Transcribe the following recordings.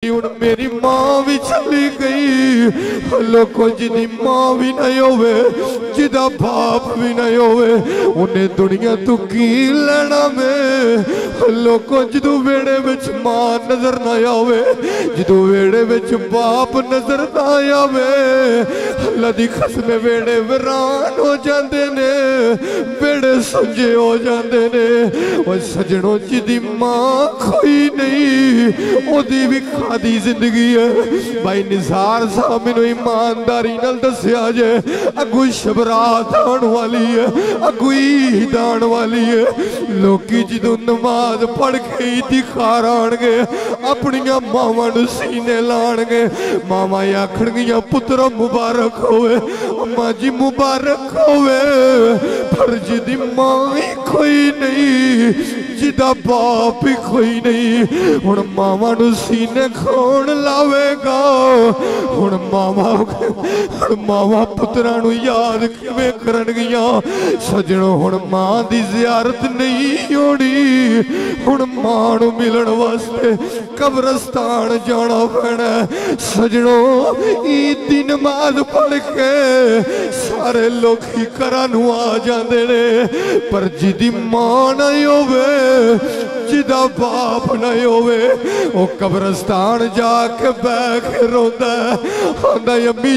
हुण मेरी मां भी चली गई। लोगों जिदी मां भी नहीं होवे, जिदा बाप भी नहीं होवे, उन्हें दुनिया तू की लेना में। लोगों जदों वेड़े विच मां नजर ना आवे, जदों वेड़े विच बाप नजर ना आवे, अल्लाह दी कसम वेड़े वीरान हो जाते ने, वेड़े सुंजे हो जाते ने। और सजनों जिदी मां कोई नहीं, ओदी भी खादी जिंदगी है। भाई निसार साहब मैनू ईमानदारी नाल दस्या जे, अगू शबरात आने वाली है, अगू ईद आने वाली है। लोकी जदों नमाज पढ़ के ईदी खार आणगे, अपनियां मावां नूं सीने लाणगे, मावां आखणगियां पुत्रो मुबारक होवे, अम्मा जी मुबारक होवे। पर जिदी मां ही कोई नहीं, जिदा बाप ही कोई नहीं, हुण मावां नूं सीने खोण लावेगा। हुण मावां पुत्रां नूं याद किवें करनगियां। सजणों हुण मां दी ज़ियारत नहीं होनी, हुण मां नूं मिलण वास्ते कब्रस्तान जाना पैना। सजणों ईद दी नमाज पढ़ के सारे लोग घरां नूं आ जांदे ने, पर जिदी मां नहीं होवे, जिदा बाप नहीं होवे, वो कब्रस्तान जाके बैठ के रोंदा आंदा अम्मी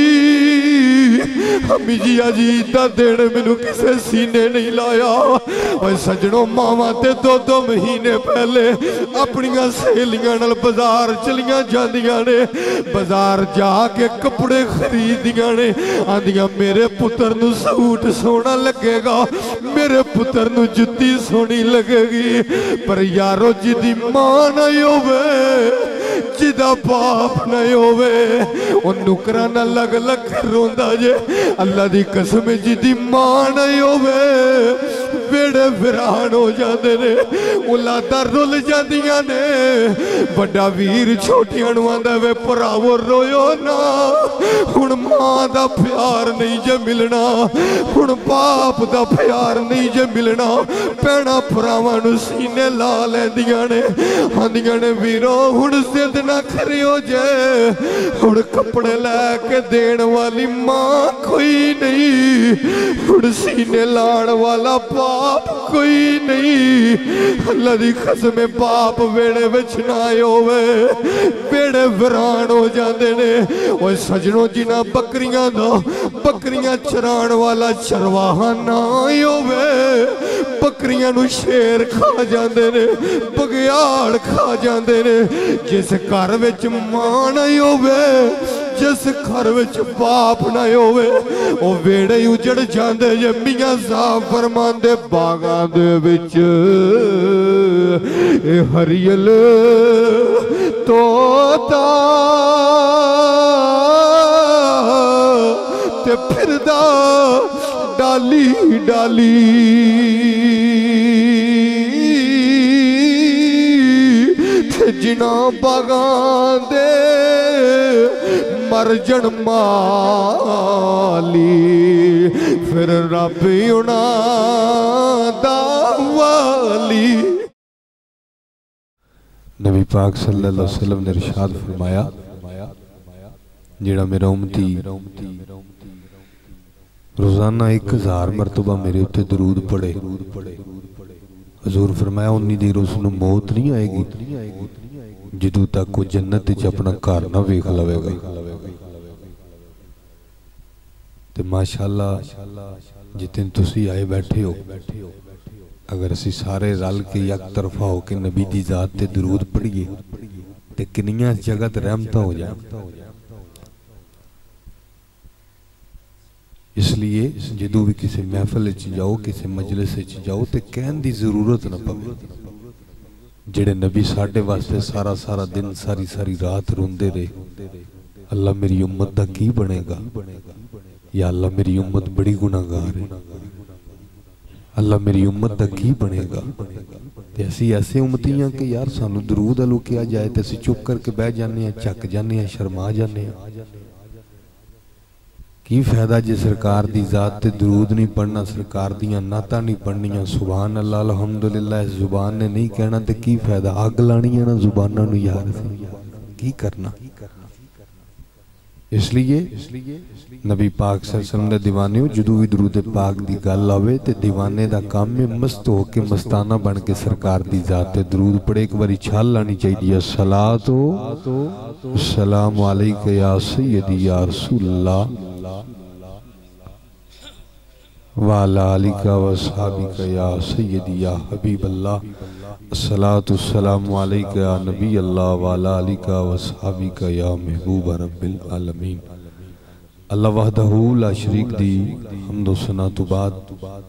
जी अज ईद दा दिन मैनू किसे सीने नहीं लाया। और सजनों मावां ते 2-2 महीने पहले अपनियां सहेलियां नाल बाजार चलियां जांदियां ने, बाजार जाके कपड़े खरीदियां ने, आंदियां मेरे पुत्र नू सूट सोहना लगेगा, मेरे पुत्र नू जुत्ती सोहनी लगेगी। पर यारो जिदी मां नहीं होवे, जिदा बाप नहीं होवे, वो नुकरा ना लग लग रोंदा जे। अल्लाह दी कसम जिदी मां नहीं होवे, वेड़े वीरान हो जाते ने, औलादा रुल जांदियां ने। बड़ा वीर छोटियां नूं आंदा वे भरावो रोयो ना, हुण मां दा प्यार नहीं जे मिलना, हुण बाप दा प्यार नहीं जे मिलना। भैणां भरावां नूं सीने ला लैंदियां ने, आंदियां ने वीरो हुण जिद ना करियो जे, हुण कपड़े लैके देण वाली मां कोई नहीं, हुण सीने लाण वाला बाप कोई नहीं। अल्लाह दी कसम बाप वेड़े विच ना होवे, वेड़े वीरान हो जाते ने। ओए सजनों जिन्हां बकरियां चराण वाला चरवाहा ना होवे, बकरियां नूं शेर खा जाते ने, बघियाड़ खा जाते ने। जिस घर विच मां नहीं होवे, जिस घर विच बाप नहीं होवे, ओ वेड़े उजड़ जांदे जे। मियां साहब फरमांदे बागां दे विच हरियल तोता ते फिरदा डाली डाली, ते जिना बागां दे मरजन माली, फिर रब उना दा वाली। नबी पाक सल्लल्लाहु अलैहि वसल्लम ने इरशाद फरमाया, जेड़ा मेरा उम्मती रोजाना 1000 मरतबा मेरे उत्ते दरूद पढ़े, हजूर फरमाया उन्नी देर उसनूं मौत नहीं आएगी जदों तक वो जन्नत विच अपना घर ना वेख लवेगा। ते माशाअल्लाह जितने तुसी आए बैठे हो, अगर असी सारे रल के एक तरफा हो के नबी दी जात ते दरूद पढ़िए ते कितनियां जगत रहमत हो जाए। इसलिए जदों भी किसी महफिल जाओ, किसी मजलिस जाओ तो कहने की जरूरत न पवे। जेड़े नबी साडे वास्ते सारा सारा दिन सारी सारी रात रोंदे रहे, अल्लाह मेरी उम्मत दा की बनेगा, या अल्लाह मेरी उम्मत बड़ी गुनाहगार है, अल्लाह मेरी उम्मत दा की बनेगा। ते असी ऐसे उम्मती हां कि यार सानू दरूद अलुकिया जाए तो असी चुप करके बह जाने हैं, झक जाने हैं, शर्मा जाने हैं। की फायदा जे सरकार दी जात ते दरूद नहीं पढ़ना, सरकार दियां नातां नहीं पढ़नियां, सुभान अल्लाह अल्हम्दुलिल्लाह जुबान ने नहीं कहना तो की फायदा। अग लानी है ना जुबाना नूं यार, की करना। इसलिए नबी पाक सल्लल्लाहु अलैहि वसल्लम दे दीवाने जदों भी दरूद पाक दी गल आवे ते दीवाने दा काम है मस्त हो के मस्ताना बन के सरकार दी जात ते दरूद पढ़े। एक बारी छाल लानी चाहिए, सलातो सलाम अलैका या सय्यदी या रसूलल्लाह वाला आलिका व सहाबिका या सय्यदी या हबीबल्लाह, अस्सलातु सलामु अलैका या नबी अल्लाह वाला आलिका व सहाबिका या महबूब रब्बिल आलमीन। अल्लाह वहदहू ला शरीक दी हम्दो सना तो बाद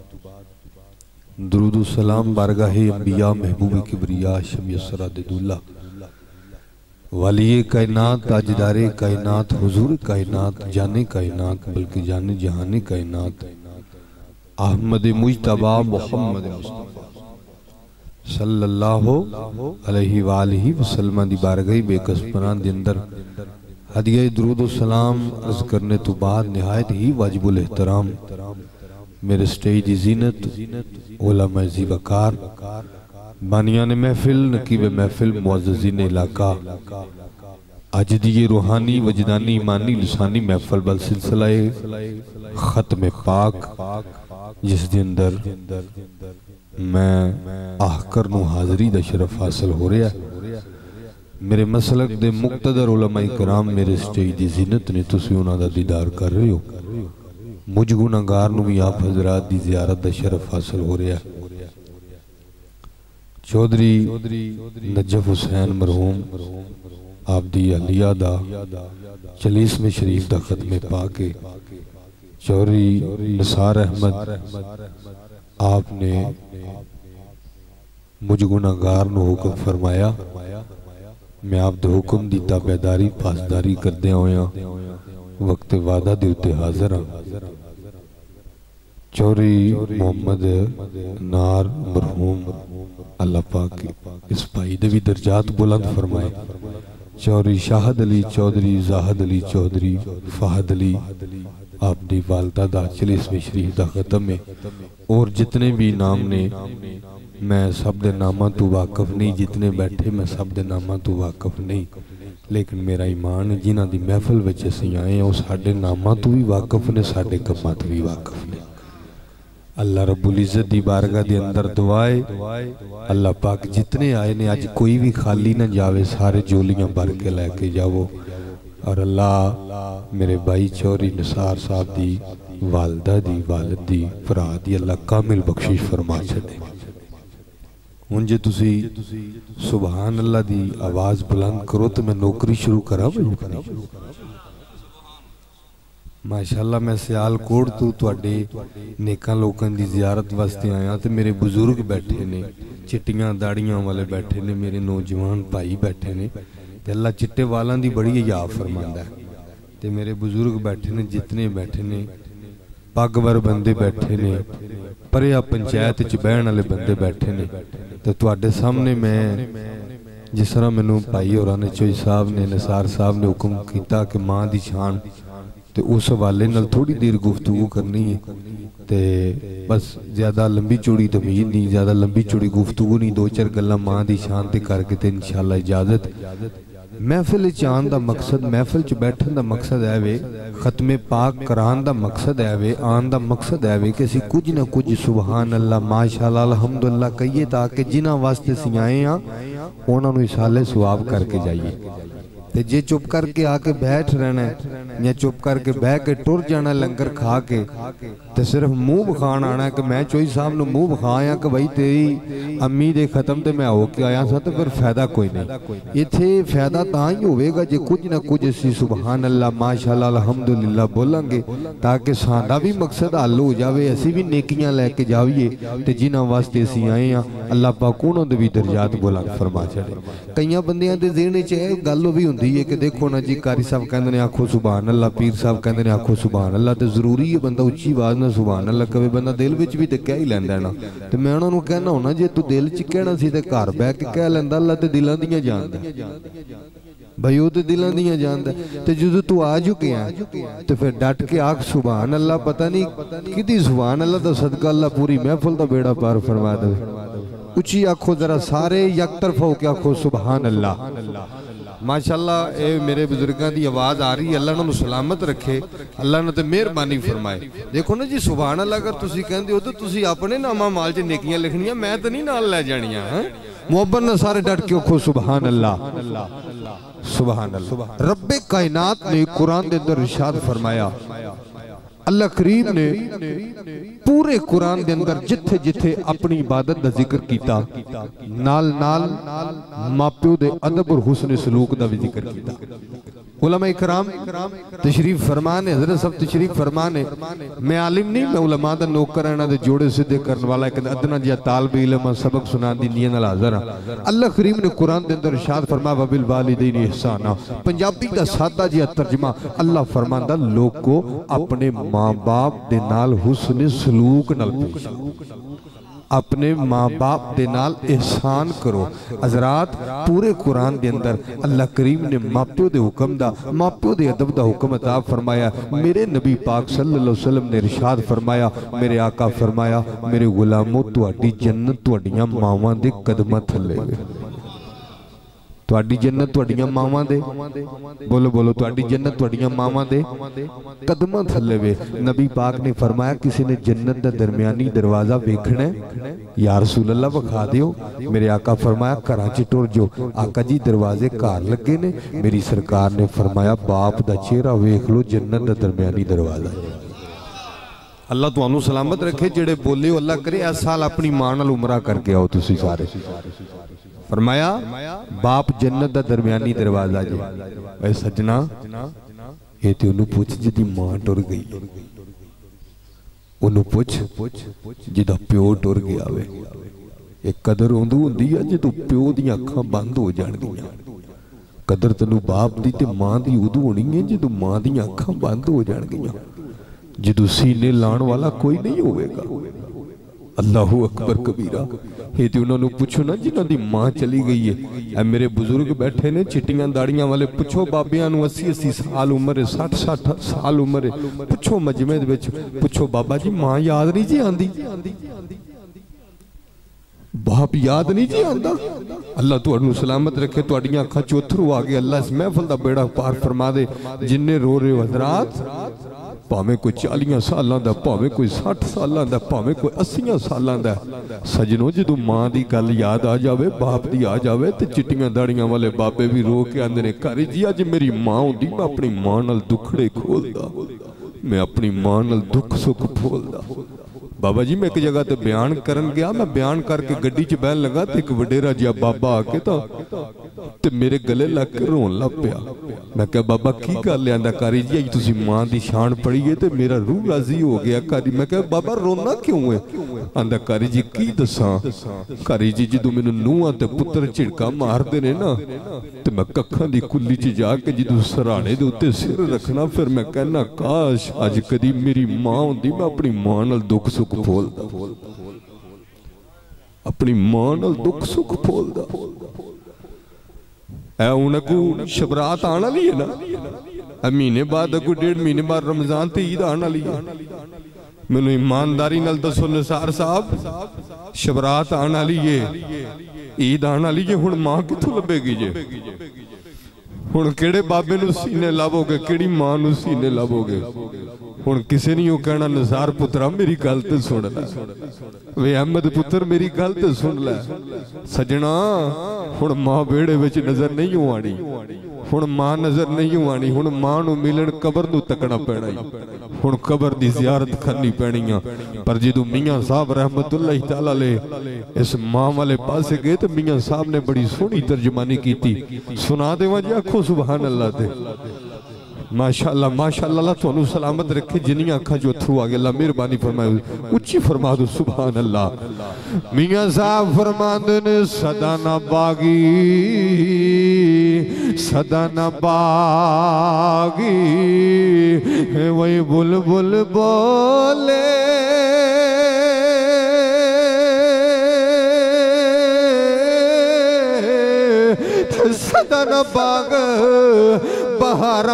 दुरूद सलाम बारगाहे अंबिया महबूब किबरिया शमी सरादुल्लाह वालिए कायनात ताजदारे कायनात हुजूर कायनात जाने कायनात बल्कि जाने जहाने कायनात अहमद मुज्तबा मोहम्मद मुस्तफा सल्लल्लाहु अलैहि वालिहि वसल्लम दी बारगाह बेकस पनाह दे अंदर हदिया दुरूद सलाम अर्ज करने तो बाद निहायत ही वाजिबुल एहतराम मेरे स्टेज दी ज़ीनत उलमा ज़ी वकार बानियान महफिल नकीब महफिल मुअज़्ज़िज़ीन इलाका अज दी ये रूहानी वजदानी ईमानी लिसानी महफिल बल सिलसिला खत्म पाक जिस दे अंदर मैं आहकर नूं हाज़री दा शरफ हासिल हो रहा है। मेरे मसलक दे मुक्तदर उलमा इकराम मेरे स्टेज दी ज़ीनत ने तुसीं उन्हां दा दीदार कर रहे हो। मुझ गुनाहगार नूं भी आप हज़रात दी ज़ियारत दा शरफ हासिल हो रहा है। चौधरी नजफ हुसैन मरहूम आप दी अलिया दा 40वें शरीफ दा खत्मे पाके चौधरी निसार अहमद आपने मुझ गुनाहगार नूं हुक्म फरमाया, मैं आप दे हुक्म दी ताबेदारी पासदारी करदे होया वक्त वादा दे उत्ते हाज़र हां। चौधरी मोहम्मद नार मरहूम अल्लाह पाक इस भाई दे भी दर्जात बुलंद फरमाए। चौधरी शाहद अली चौधरी जाहद अली चौधरी फहद अली आपकी वालदा दा 40वें शरीफ दा खत्म है। और जितने भी नाम ने मैं सब दे नामां तो वाकफ नहीं, जितने बैठे मैं सब दे नामां तो वाकफ नहीं, लेकिन मेरा ईमान जिन्हां दी महफिल विच असीं आए हैं वो साडे नामां तो भी वाकफ ने, साडे कम्मां तो भी वाकफ ने। अल्लाह रब्बुल इज्जत दी बारगाह दे अंदर दुआए अल्लाह पाक जितने आए ने अज कोई भी खाली ना जावे, सारे जोलियां भर के लैके जावो। और अल्लाह मेरे भाई चौधरी निसार साहब दी वालदा दी वालिद दी भरा दी अल्लाह कामिल बख्शिश फरमा छड़े। हुण जे तुसी सुभान अल्लाह दी आवाज बुलंद करो तो मैं नौकरी शुरू करा भाई। माशाअल्लाह मैं सियालकोट तो तुहाडे नेकां लोकां दी ज़ियारत वास्ते आया तो मेरे बुजुर्ग बैठे ने, चिट्टियां दाड़ियां वाले बैठे ने, मेरे नौजवान भाई बैठे ने ते अल्लाह चिट्टे वालां दी बड़ी हिया फरमांदा है। ते मेरे बुजुर्ग बैठे ने, जितने बैठे ने पगवर बंदे बैठे ने, परिया पंचायत च बहन वाले बंदे बैठे ने। तो तुहाडे सामने मैं जिस तरह मैनू भाई होरां ने चोई साहब ने निसार साहब ने हुक्म किया कि मां दी शान तो उस हवाले नाल थोड़ी देर गुफ्तगू करनी है। ते बस ज्यादा लंबी चौड़ी तमीज़ नहीं, ज्यादा लंबी चौड़ी गुफ्तगू नहीं, दो चार गल्लां मां दी शान ते करके ते इंशाअल्लाह इजाजत। महफिल च आन दा मकसद, महफिल च बैठन दा मकसद है वे, खत्मे पाक करान दा मकसद है वे, आन दा मकसद है वे कि असीं कुछ ना कुछ सुबहान अल्लाह माशाअल्लाह अल्हम्दुलिल्लाह कहिए ताकि जिन्हां वास्ते असीं आए हां उन्हां नूं इसाले सवाब करके जाइए। ते जे चुप करके आके बैठ रहना है या चुप करके बह के टुर जाना लंगर खा के ते सिर्फ मुंह बखान आना कि मैं चोई साहब नूं मुंह बखाया कि भाई तेरी अम्मी दे खत्म ते मैं हो के आया सा, तो फिर फायदा कोई नहीं। इत्थे फायदा तां ही होवेगा जे कुछ ना कुछ असीं सुबहान अल्लाह माशाअल्लाह अल्हम्दुलिल्लाह बोलांगे ताकि साडा भी मकसद हल हो जावे, असीं भी नेकियां लैके जाइए ते जिन्हां वास्ते असीं आए हां अल्लाह पाक उन्हां दे भी दर्जात बुलंद फरमा छड़े। कईयां बंदियां दे ज़हन च इह गल भी हुंदी है कि देखो ना जी कारी साहब कहंदे ने आखो सुभान अल्लाह, पीर साहब कहंदे ने आखो सुभान अल्लाह, तो जरूरी है बंदा उच्ची आवाज ना सुभान अल्लाह कहे, बंदा दिल विच भी ते कह ही लैंदा ना। ते मैं उन्हां नूं कहना होना जे तू दिल च कहना सी ते घर बैठ के कह लैंदा, अल्लाह ते दिलां दियां जानदा भाई, वो तो दिलां दियां जानदा। ते जदों तू आ चुके हैं तो फिर डट के आख सुभान अल्लाह, पता नहीं किदी सुभान अल्लाह दा सदका अल्लाह पूरी महफिल दा बेड़ा पार फरमा दे। उच्ची आखो जरा सारे यकतरफ हो के आखो सुभान अल्लाह। माशाअल्लाह ये मेरे बुजुर्गों की आवाज़ आ रही है। अल्लाह उन्होंने सलामत रखे, अल्लाह ने तो मेहरबानी फरमाए। देखो ना जी सुभान अल्लाह, अगर तुसी कहंदे हो तो तुसी अपने नामा माल च नेकियां लिखनियां, मैं तो नहीं नाल लै जानियां। मोहब्बत ने सारे डट के आखो सुभान अल्लाह, सुभान अल्लाह। रब्बे कायनात ने कुरान के अंदर इरशाद फरमाया, अल्लाह करीम ने पूरे कुरान के अंदर जिथे जिथे अपनी इबादत का जिक्र किया, नाल नाल माप्यो दे अदब और हुस्न सलूक का भी जिक्र किया। उलमा इकराम तशरीफ फरमान है, हजरत साहब तशरीफ फरमान है। मैं आलिम नहीं, मैं उलमा दा नौकर हां, दे जोड़े सीधे करने वाला एक अदना जिहा तालिब इल्म सबक सुना दी नियत नाल हाज़र हां। अल्लाह करीम ने कुरान के अंदर इरशाद फरमाया वबिल वालिदैन ihsana। पंजाबी का सादा जिहा तर्जमा अल्लाह फरमांदा, लोगो अपने मां बाप दे नाल हुस्न सलूक नाल पेश, अपने माँ बाप दे नाल एहसान करो। हजरात पूरे कुरान के अंदर अल्लाह करीम ने माप्यो दे हुक्म दा, माप्यो दे अदब दा हुक्म अता फरमाया। मेरे नबी पाक सल्लल्लाहु अलैहि वसल्लम ने इरशाद फरमाया, मेरे आका फरमाया, मेरे गुलामो तुहाडी जन्नत तुहाडियां मावां दे कदमां थल्ले वे। तुहाडी जन्नत तुहाडियां मावां दे, बोलो बोलो, तुहाडी जन्नत तुहाडियां मावां दे कदमां थल्ले वे। नबी पाक ने फरमाया, किसी ने जन्नत दा दरमियानी दरवाजा वेखना है, या रसूल अल्लाह विखा दियो। मेरे आका फरमाया, घरां च टुर जो। आका जी दरवाजे घर लगे ने। मेरी सरकार ने फरमाया, बाप दा चेहरा वेख लो, जन्नत दा दरमियानी दरवाजा। अल्लाह तुहानू सलामत रखे। जेड़े बोले हो अल्लाह करे इस साल अपनी मां नाल उमरा करके आओ तुसी सारे। फरमाया बाप जन्नत दा दरमियानी दरवाजा जी। ऐ सजना ये ते उन्होंने पूछ जिदी मां टुर गई, उन्होंने पूछ जिदा प्यो टुर गया वे। एक कदर उदू हुंदी है जदों प्यो दी अखां बंद हो जाणगियां। कदर तैनू बाप दी ते मां दी उदू होनी है जदों मां दी अखां बंद हो जाणगियां, जदों सीने लाण वाला कोई नहीं होवेगा। अल्लाहु अकबर कबीरा। ये तो उन्होंने पूछो ना जिन्हों की मां चली गई है। मेरे बुजुर्ग बैठे ने चिट्टियां दाड़ियां वाले, पूछो बाबियां 80-80 साल उम्र है, 60-60 साल उम्र है। पूछो मजमे दे विच, पूछो बाबा जी मां याद नहीं जी आंदी, बाप याद नहीं जी आंदा। अल्लाह तुहानू सलामत रखे, तुहाडियां अखां चों अथरू आ गए। अल्लाह इस महफिल दा बेड़ा पार फरमा दे। जिन्ने रो रहे हो हजरात, भावें कोई 40 सालों का, भावें कोई 60 सालों का, भावें कोई 80 सालों का, सजनों जदों मां की गल याद आ जाए, बाप की आ जाए, तो चिट्टियां दाड़ियां वाले बाबे भी रो के आंदे ने, घर जी अज मेरी मां होंदी मैं अपनी मां नाल दुखड़े खोलदा, मैं अपनी मां नाल दुख सुख फोलदा। बाबा जी मैं एक जगह ते बयान करन गया, मैं बयान करके गड्डी च बहन लगा तो एक वडेरा जिहा बाबा आके तो मेरे गले लग के रोन लग पिया। मैं क्या बाबा की गल आंदा, कारी जी अज तुसीं मां दी शान पढ़ी है तो मेरा रूह राजी हो गया। कारी मैं क्या बाबा रोना क्यों है? आंदा कारी जी की दसां, कारी जी जदों मैनूं नूहां ते पुत्तर झिड़का मारदे ने ना ते मैं कखां दी कुल्ली च जाके जदों सराणे दे उत्ते सिर रखना, फिर मैं कहना काश अज कदी मेरी मां हुंदी, मैं अपनी मां नाल दुख सुख फोलदा, अपनी मां नाल दुख सुख फोलदा। अगू शबरात आने वाली है ना, महीने बाद अगू 1.5 महीने बाद रमजान ते ईद आने वाली है। मैनू ईमानदारी नाल दसो निसार साहब, शबरात आने वाली है, ईद आने वाली है, हुण मां कित्थों लभेगी जे? हुण किहड़े बाबे नूं सीने लावोगे, किहड़ी मां नूं सीने लावोगे? हुण किसी ने कहना निसार पुत्रा मेरी गल ते सुन लै, वे अहमद पुत्र मेरी गल ते सुन लै। सजना हुण मां वेड़े विच नजर नहीं हो आनी, हुण मां नजर नहीं हो आनी, हुण मां नूं मिलण कबर नूं तकना पैना, हुण कबर दी ज़ियारत करनी पैनी। पर जदों मियां साहब रहमतुल्लाह तआला अलैह इस मां वाले पासे गए तो मियां साहब ने बड़ी सोहनी तर्जमानी की। सुना देवां जी, आखो सुभान अल्लाह ते माशाअल्लाह माशाअल्लाह। अल्लाह तुहानू सलामत रखे। जिन्नियां अखां चों अथरू आ गए अल्लाह मेहरबानी फरमाए, उच्ची फरमा दो सुभान अल्लाह। मियां साहब फरमांदे ने सदा ना बागी, सदा ना बागी वही बुलबुल बोले, सदा ना बाग बहारा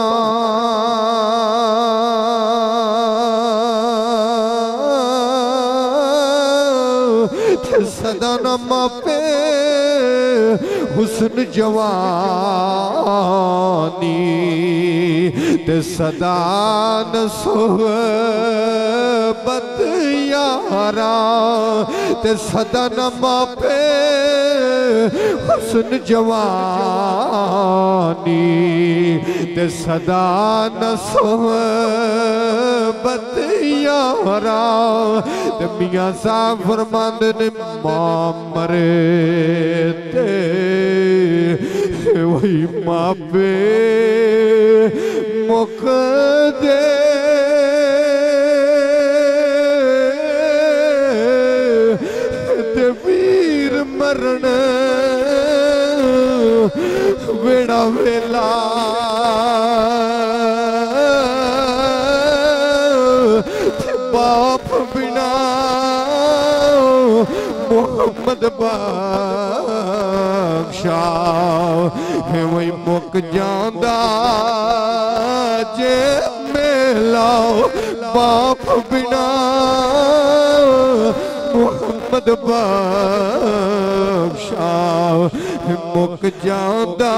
सदा न मापे हुस्न जवानी ते सदा न सोहबत यारा ते सदा न मापे हुस्न जवानी ते सदा न सोहबत यारा ते मियां साहब फरमांदे ने मां मरे ते वही मापे मुक दे ते वीर मरण वेड़ा वेला बाप बिना मोहम्मद बादशाह है वही मुक जांदा जे मेलाओ बाप बिना मोहम्मद बादशाह मुक जांदा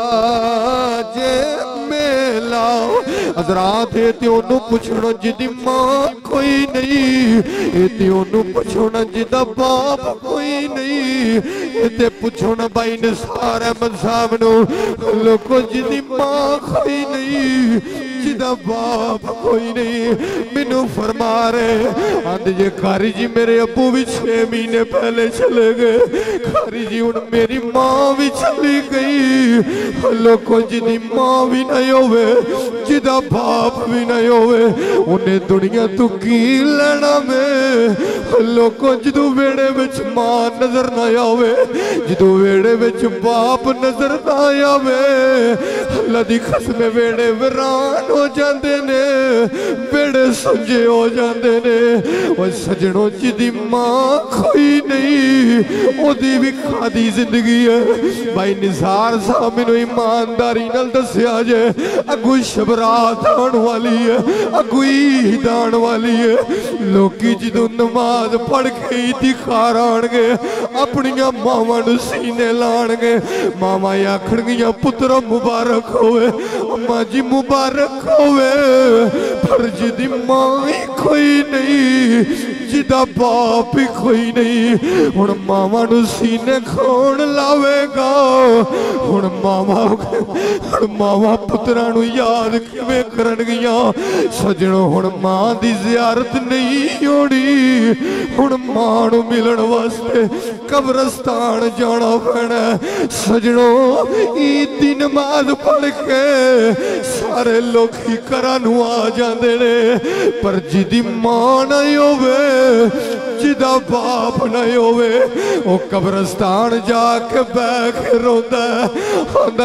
जे मेलाओ हज़रात ते ओनू पुछना जिदी मां कोई नहीं ते ओनू पुछना जिदा बाप कोई नहीं ते पुछना भाई निसार अहमद साहब नू लोगो जिदी मां कोई नहीं जिदा बाप कोई नहीं मैनू फरमा रहे आंदे जे कारी जी मेरे अबू भी 6 महीने पहले चले गए कारी जी हुण मेरी मां भी चली गई लोगो जिदी मां भी नहीं होवे जिदा बाप भी नहीं होवे उन्हें दुनिया तू की लेना में लोगों जदू वेड़े विच मां नजर ना आवे जदू वेड़े विच बाप नजर ना आवे अल्लाह दी कसम वेड़े वीरान हो जाते ने वेड़े संजे हो जाते ने और सजनों जिदी मां कोई नहीं ओदी भी खादी जिंदगी है भाई निसार साहब मैनू ईमानदारी नाल दस्या जे अगू शबरात आने वाली है अगू ईद आने वाली है लोकी जदों नमाज पढ़ के दिखार आणगे अपनियां मावां नूं सीने लाणगे मावां आखणगियां पुत्रा मुबारक होवे अम्मा जी मुबारक होवे पर जिदी मां ही कोई नहीं जिदा बाप ही कोई नहीं हुण मावां नूं सीने खोण लावेगा हुण मावां पुत्रां नूं याद किवें करनगियां सजणों हुण मां दी ज़ियारत नहीं होनी हुण मां नूं मिलण वास्ते कब्रस्तान जाना पैना सजणों ईद दी नमाज पढ़ के सारे लोग घरां नूं आ जांदे ने पर जिदी मां नहीं होवे जिदा बाप नहीं होवे वो कब्रस्तान जाके बैठ के रोंदा आंदा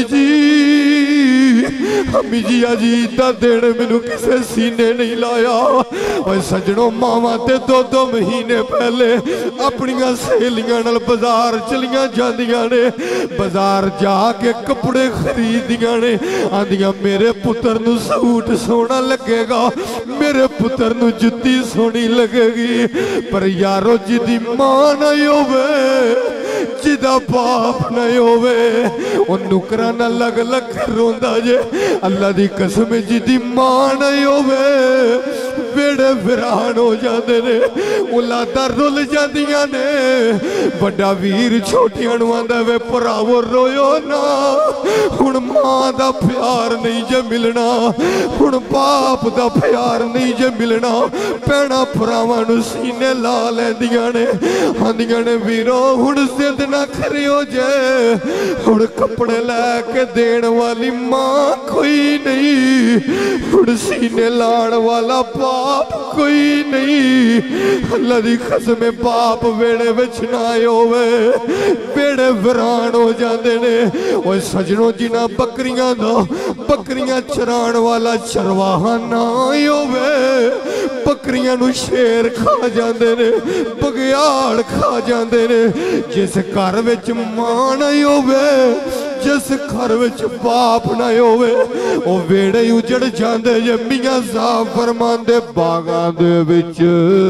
अम्मी जी अज ईद दा दिन मैनू किसे सीने नहीं लाया और सजनों मावां ते 2-2 महीने पहले अपनियां सहेलियां नाल बाजार चलियां जांदियां ने बाजार जाके कपड़े खरीदियां ने आंदियां मेरे पुत्र नू सूट सोहना लगेगा मेरे पुत्र नू जुत्ती सोहनी लगेगी पर यारो जिदी मां नहीं होवे जिदा बाप नहीं होवे ओ नुकरा ना लग लग रोंदा जे अल्लाह दी कसम जिदी मां नहीं होवे बेड़े वीरान हो जाते ने औलादां रुल जांदियां ने बड़ा वीर छोटियां नूं आंदा वे भरावो रोयो ना हुण मां दा प्यार नहीं जे मिलना हुण बाप दा प्यार नहीं जे मिलना भैणां भरावां नूं सीने ला लैंदियां ने आंदियां ने वीरो हुण जिद ना करियो जे हुण कपड़े लैके देण वाली मां कोई नहीं हुण सीने लाण वाला बाप कोई नहीं अल्लाह दी कसम बाप वेड़े विच ना होवे वेड़े वीरान हो जांदे ने ओए सजनों जिन्हां बकरियां चराण वाला चरवाहा ना होवे बकरियां नूं शेर खा जांदे ने बगियाड़ खा जांदे ने जिस घर विच मां नहीं होवे जिस घर विच बाप ना होवे ओ वेड़े उजड़ जांदे जे मियां साहब फरमांदे बागां दे विच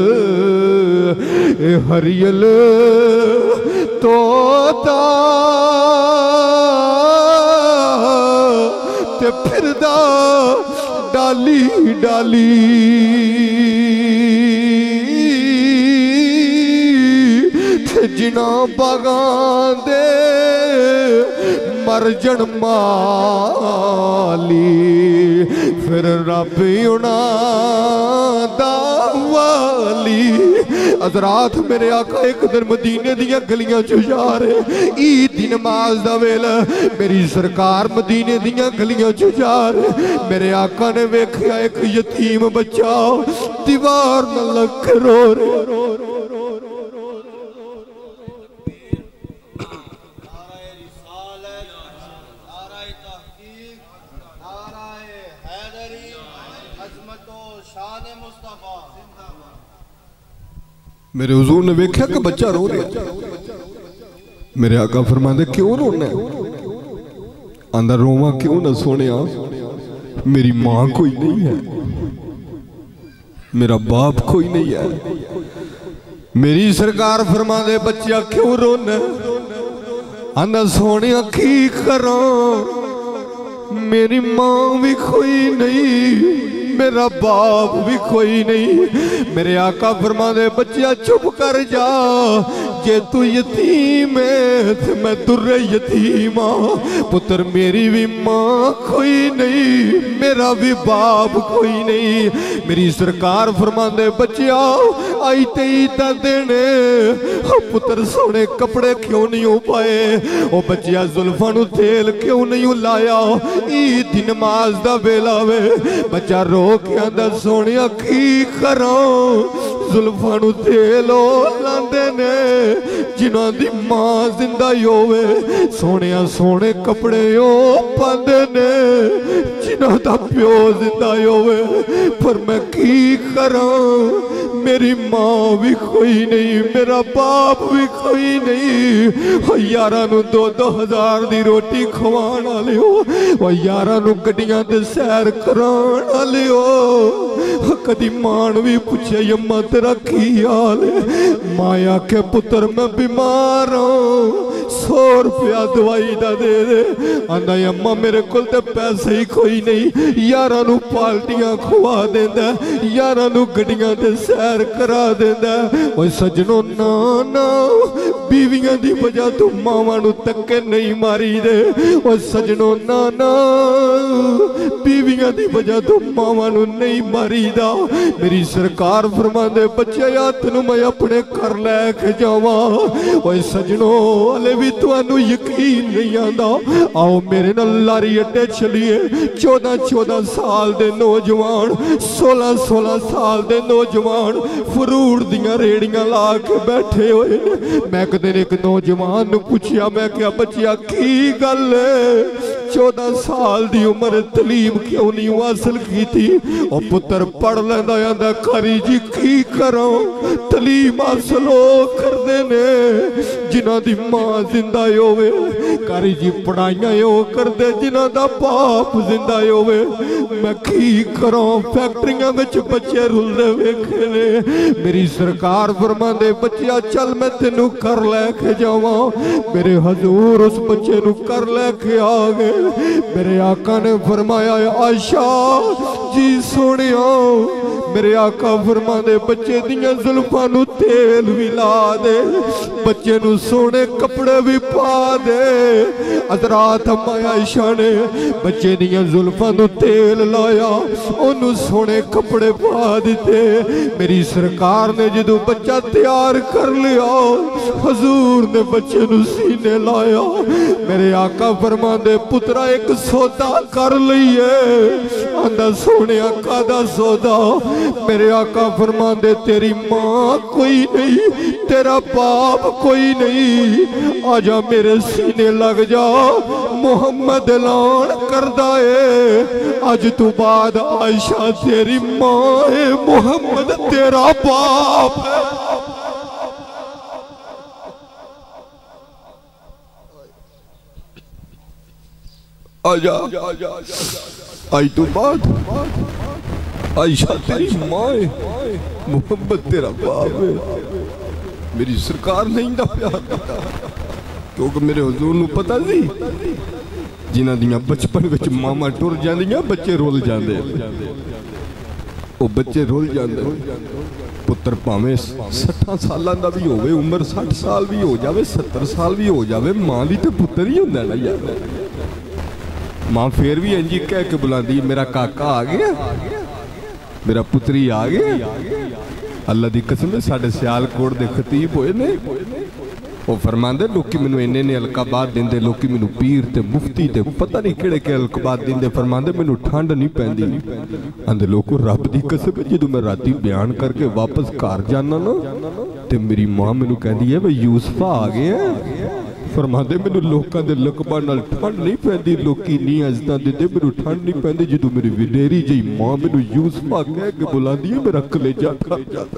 ए हरियल तोता ते फिरदा डाली डाली ते जिना बागां दे मरजन माली फिर रब उन्हां दा वाली। हज़रात मेरे आका एक दिन मदीने दियां गलियां च जा रहे ईद दी नमाज दा वेला मेरी सरकार मदीने दियां गलियां च जा रहे मेरे आका ने वेख्या एक यतीम बच्चा दीवार न लग रो रो रो रो मेरे हुजूर ने वेख्या कि बच्चा रो रहा। मेरे आका फरमाते क्यों रोना है? आंदा रोवा क्यों ना सोनिया, मेरी मां कोई नहीं है, मेरा बाप कोई नहीं है। मेरी सरकार फरमाते बच्चा क्यों रोना? आंदा सोनिया की करो, मेरी मां भी कोई नहीं, मेरा बाप भी कोई नहीं। मेरे आका फरमाते बच्चा चुप कर जा, जे तू यतीम है तो मैं दुर्रे यतीम हाँ। पुत्र मेरी भी मां कोई नहीं, मेरा भी बाप कोई नहीं। मेरी सरकार फरमाते बच्चा आई तेई देने पुत्र सोने कपड़े क्यों नहीं हो पाए, ओ बच्चा जुल्फां नू तेल क्यों नहीं लाया, ईद दी नमाज दा वेला वे। बच्चा रो के आंदा सोनिया की करां, जुल्फां नू तेल लांदे ने जिन्हां दी मां जिंदा होवे, सोनिया सोने कपड़े ओ पांदे ने जिन्हां दा प्यो जिंदा होवे। पर मैं की करां, मेरी मां भी कोई नहीं, मेरा बाप भी कोई नहीं। यारां नू 2-2 हज़ार दी रोटी खवाण वाले हो, यारां नू गड्डियां ते सैर कराण वाले हो। कदी मां भी पूछे अम्मा तेरा की हाल है? मां आखे पुत्र मैं बीमार हूं, 100 रुपया दवाई दा दे दे। आंदा अम्मा मेरे कोल ते पैसे ही कोई नहीं, यारां नू पार्टियां खुआ देंदा, यारां नू गड्डियां ते सैर करा देंदा। ओए सजनो ना ना बीवियां दी वजह तो मावां नू तक्के नहीं मारी दे। ओए सजनो ना ना बीवियां दी वजह तो मावां नू नहीं मारी दा। मेरी सरकार फरमांदे बच्चे या तेनू मैं अपने घर लैके जावा। ओए सजनो हले भी तुहानू यकीन नहीं आंदा, आओ मेरे नाल लारी अड्डे चलिए। 14-14 साल दे नौजवान, 16-16 साल दे नौजवान फ्रूट दियां रेड़ियां ला के बैठे हुए। मैं एक दिन एक नौजवान नू पूछया, मैं क्या बच्चिया की गल है, 14 साल दी उम्र तलीम क्यों नहीं हासिल की थी? और पुत्र पढ़ लेंदा आंदा कारी जी की करो, तलीम हासिल करदे ने जिन्हां दी मां जिंदा होवे। कारी जी पढ़ाइयां ओ करदे जिन्हां दा बाप जिंदा होवे। मैं की करो, फैक्ट्रियां विच बच्चे रुलदे वेखे ने। मेरी सरकार फरमांदे बच्चिया चल मैं तेनू कर लेके जावां। मेरे हजूर उस बच्चे नू कर लेके आ गए। मेरे आका ने फरमाया आयशा जी सोनिया, मेरे आका फरमांदे बच्चे दियां जुल्फां नू तेल भी ला दे, बच्चे नू सोने कपड़े भी पा दे। हज़रात अम्मा आयशा ने बच्चे दियां जुल्फां नू तेल लाया, ओनू सोने कपड़े पा दिते। मेरी सरकार ने जदों बच्चा तैयार कर लिया, हजूर ने बच्चे नू सीने लाया। मेरे आका फरमांदे पुत्रा एक सौदा कर लईए। आंदा सोने आका दा सौदा? मेरे आका फरमांदे तेरी मां कोई नहीं, तेरा बाप कोई नहीं, आजा मेरे सीने लग जा, मोहम्मद ऐलान करदा है अज तू बाद आयशा तेरी मां है, मोहम्मद तेरा बाप है। आजा आई तो बाद आयशा तेरी मां है, मोहम्मद तेरा बाप है। मेरी सरकार नहीं ना प्यार करता क्योंकि मेरे हुजूर नूं पता सी जिन्हां दियां बचपन विच मामा टुर जांदियां बच्चे रुल जांदे, वो बच्चे रुल जांदे। पुत्र भावें 60 सालां दा भी होवे, उम्र 60 साल भी हो जावे, 70 साल भी हो जावे, मां दी ते पुत्र ही हुंदा ना यार। मां फिर भी इंजी कह के बुलांदी मेरा काका आ गया, मेरा पुत्री आ गया। अल्लाह दी कसम साडे सियालकोट दे खतीब होए ने, वो फरमांदे लोकी मैनू इन्ने ने अलकाबाद देंदे, लोकी मैनू पीर ते मुफ्ती ते पता नहीं किहड़े के अलकाबाद देंदे। फरमांदे मैनू ठंड नहीं पैंदी। आंदे लोको रब दी कसम जदों मैं राती बयान करके वापस घर जाना ना ते मेरी मां मैनू कहंदी है भाई यूसुफा आ गया। फरमांदे मैनू लोकां दे लकबां नाल ठंड नहीं पैंदी, लोकी नी इज्जतां दिंदे, मैनू ठंड नहीं पैंदी जदों मेरी विडेरी जी मां मैनू यूसुफा कह के बुलांदी है। मेरा कलेजा ठर जाता,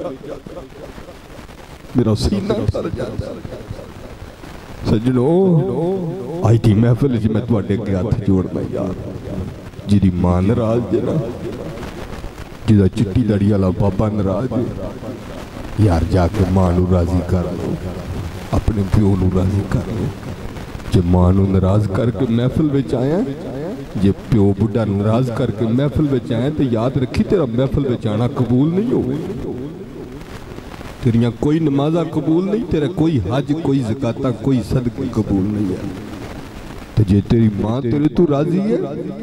मेरा सीना ठर जाता। सज्जनों आज की महफिल मैं तुहाडे अगे हथ जोड़ना यार, जिहदी मां नाराज है ना, जिहदा चिट्टी दाड़ी वाला बाबा नाराज है यार, जाके मां नूं राजी कर लो, अपने प्यो नूं राजी कर लो। जे मां नूं नाराज करके महफिल विच आया, जे प्यो बुढ़ा नाराज करके महफिल विच आया तो याद रखी तेरा महफिल विच आना कबूल नहीं होगा। तेरियां कोई नमाजा कबूल नहीं, तेरा कोई हज कोई ज़काता कोई सदके कबूल नहीं है। तो जे तेरी मां तेरे तू राजी है,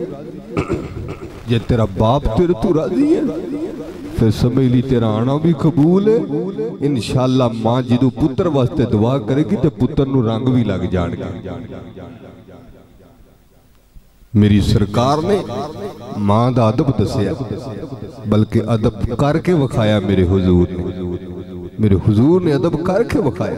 जे तेरा बाप तेरे तू राजी है, फिर समझ ली तेरा आना भी कबूल है। इंशाअल्लाह मां जदों पुत्र वास्ते दुआ करेगी तो पुत्र नूं रंग भी लग जाणगे। मेरी सरकार ने मां दा अदब दसिया, बल्कि अदब करके विखाया। मेरे हुजूर ने अदब करके विखाया।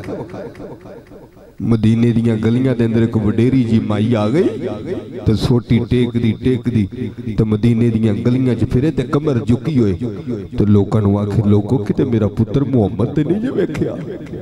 मदीने दियां गलियां दे अंदर एक वडेरी जी माई आ गई तो सोटी टेकदी तो मदीने दियां गलियां च फिरे ते कमर झुकी होए तो लोकां नूं आखे लोगो किते मेरा पुत्र मुहम्मद ते नहीं जे वेखिया,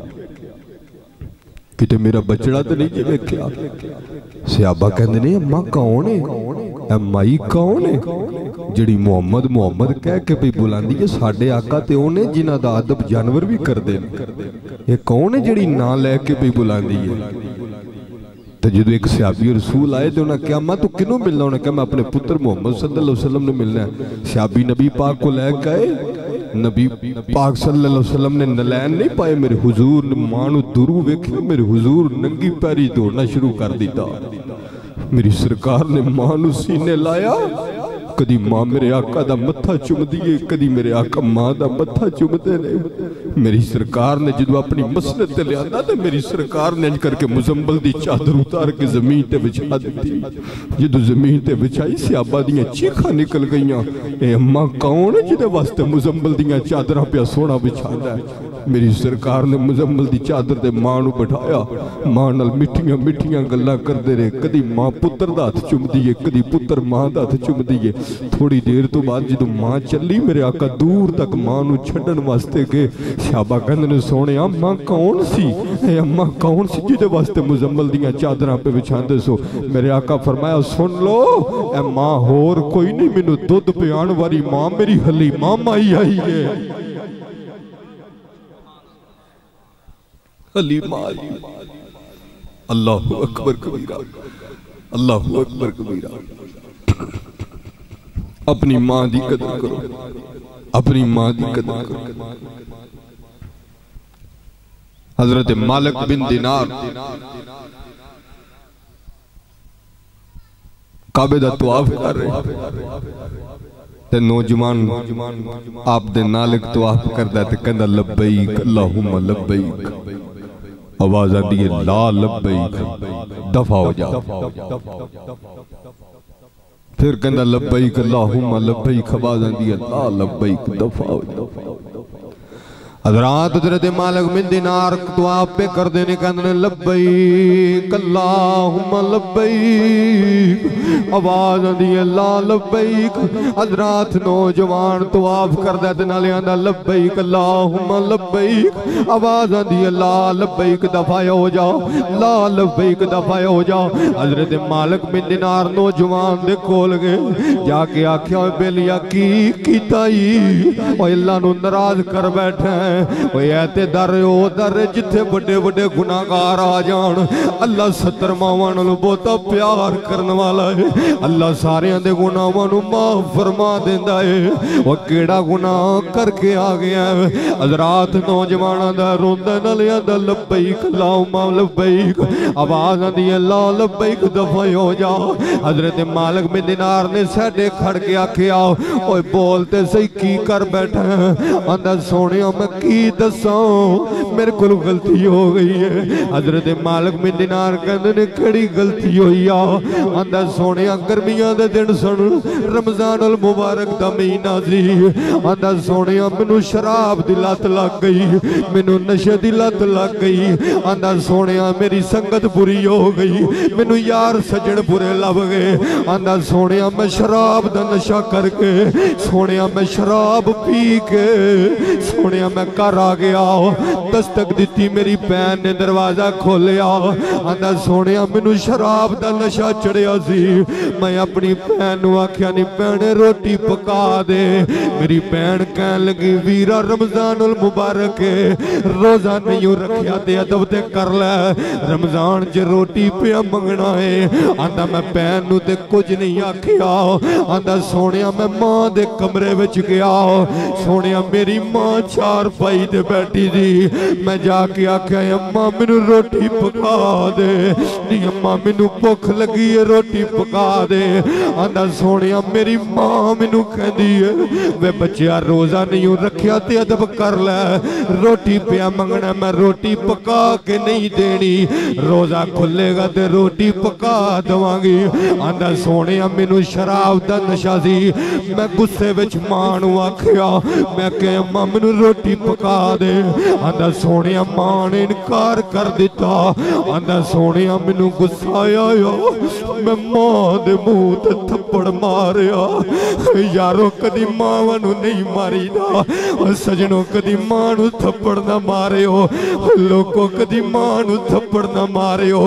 किते मेरा बचड़ा तो नहीं जे वेखिया। सहाबा कहंदे ने अम्मा कौन है, ए माई कौन है जिहड़ी मुहम्मद मुहम्मद कह के भी बुलांदी है। साडे आका ते ओने जिन्हां दा अदब जानवर भी करदे ने, ये कौन है जिहड़ी नां लैके भी बुलांदी है। तो जो एक सहाबी रसूल आए तो उन्हें कहा मैं तू किनू मिलना, उन्हें कहा मैं अपने पुत्र मुहम्मद सल्लल्लाहु अलैहि वसल्लम ने मिलना है। सहाबी नबी पाक को लेकर आए, नबी पाक सल्लल्लाहु अलैहि वसल्लम ने नलैन नहीं पाए, मेरे हुजूर ने मां नूं दूरों वेखिया, मेरे हुजूर नंगी पैरी दौड़ना शुरू कर दिता। मेरी सरकार ने मां नूं सीने लाया, कदी मां मेरे आका दा मत्था चुमदी है, कदी मेरे आका मां दा मत्था चुमदे ने। मेरी सरकार ने जो अपनी मसनद ते लिया तो मेरी सरकार ने इंज करके मुजम्मल दी चादर उतार के जमीन ते बिछा दी। जो जमीन ते बिछाई सहाबा दियां चीखां निकल गईयां, ए अम्मा कौन है जिहदे वास्ते मुजम्मल दियां चादरां पिया सोना बिछांदा है। मेरी सरकार ने मुजम्मल दी चादर ते मां नूं बिठाया, मां नाल मिठियां मिठियां गल्लां करदे रहे। कदी मां पुत्र दा हथ चुमदी है, कदी पुत्र मां दा हथ चुमदी है। थोड़ी देर तो बाद जो मां चली, मेरे आका दूर तक मां नूं छड्डण वास्ते गए। सहाबा कहंदे ने सोहणे अम्मा कौन सी, ए अम्मा कौन सी जिहदे वास्ते मुजम्मल दियां चादरां पे बिछांदे सो। मेरे आका फरमाया सुन लो, ए मां होर कोई नहीं, मैनू दुध पियाण वाली मां मेरी हलीमा माई आई है। हलीमा अल्लाहु अकबर कबीरा, अल्लाहु अकबर कबीरा। अपनी मां दी कदर करो, अपनी मां दी कदर करो। हजरत मालिक बिन दिनार काबे दा तवाफ कर रहे ते नौजवान आप दे नाल तवाफ करदा ते कहंदा लब्बैक अल्लाहुम्मा लब्बैक। आवाज आती है ला लब्बैक, दफा हो जा। फिर कहंदा लब्बैक अल्लाहुम्मा लब्बैक, आवाज आती है ला लब्बैक, दफा हो जा। हज़रात हज़रत मालिक बिन दिनार तो आप पे कर देने कहते लब्बैक अल्लाहुम्मा लब्बैक आवाज़ आती है अल्लाह लब्बैक। हज़रात नौजवान तो आप कर देते नाले आंदा लब्बैक अल्लाहुम्मा लब्बैक आवाज़ आती है ला लब्बैक दफा हो जाओ ला लब्बैक दफा हो जाओ। हज़रत मालिक बिन दिनार नौजवान दे कोल गए जाके आख्या बेलिया की कीता अल्लाह नू नाराज कर बैठा ते दर ओ दर जिथे बड़े बड़े गुनाहगार आ जान अल्लाह 70 मावां नाल बहुता प्यार करने वाला है। अल्लाह सारियां दे गुनाहां नू माफ फरमा देंदा है। वो केड़ा गुनाह करके आ गया है। हज़रात नौजवानां दा रोंदा नाल आंदा लब्बैक अल्लाहुम्मा लब्बैक आवाज़ आंदी है ला लब्बैक दफा हो जा। हज़रत मालिक बिन दिनार ने साडे खड़ के आख्या ओए बोलते सही की कर बैठा आंदा सोने मैं की दसा मेरे को गलती हो गई है। हज़रत मालिक बिन दिनार कहंदे ने केड़ी गलती होई आ आंदा सोने गर्मियां दे दिन सन रमजान अल मुबारक दा महीना सी आंदा सोने मैनू शराब दी लत लग गई मैनू नशे दी लत लग गई आंदा सोने मेरी संगत बुरी हो गई मैनू यार सज्जन बुरे लभ गए आंदा सोने मैं शराब दा नशा करके सोने मैं शराब पी के सोने मैं घर आ गया दस्तक दी मेरी भैन ने दरवाजा खोलिया आंदा सोने मैनू शराब दा नशा चढ़िया सी मैं अपनी भैन नू आख्या नी भैने रोटी पका दे। मेरी भैन कह लगी वीरा रमजान उल मुबारक रोजा नहीं रखिया ते अदब ते कर लै रमजान च रोटी पिया मंगना है आंदा मैं भैन नू ते कुछ नहीं आखिया आंदा सोने मैं मां दे कमरे विच गया सोने मेरी मां चार पाई ते बैठी थी मैं जाके आख्या अम्मा मैनू रोटी पका दे नी अम्मा मैनू भुख लगी है रोटी पका दे आंदा सोने मेरी मां मैनू कहंदी है वे बच्चिया रोजा नहीं रखिया ते अदब कर लै रोटी पिया मंगना मैं रोटी पका के नहीं देनी रोजा खुलेगा ते रोटी पका दवांगी आंदा सोने मैनू शराब दा नशा सी मैं गुस्से विच मां नू आख्या मैं कह अम्मा मैनू रोटी पका दे आंदा सोने मां ने इनकार कर दिता आंदा सोने मैनू गुस्सा आया मैं मां दे मुंह ते थप्पड़ मारिया यारो कदी मावां नू नहीं मारीदा और सजनों कदी मां नू थप्पड़ ना मारियो लोगों कदी मां नू थप्पड़ ना मारियो